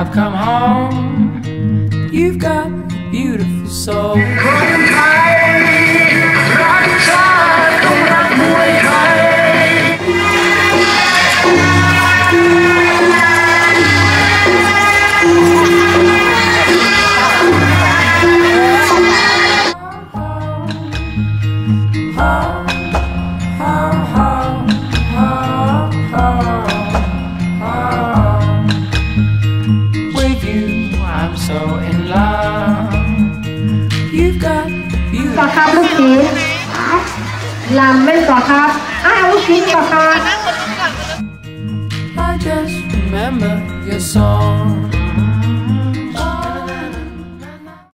I've come home. You've got a beautiful soul. With you, I'm so in love. You've got beautiful. ต่อครับลูกทีลำไม่ต่อครับลูกทีต่อครับ I just remember your song.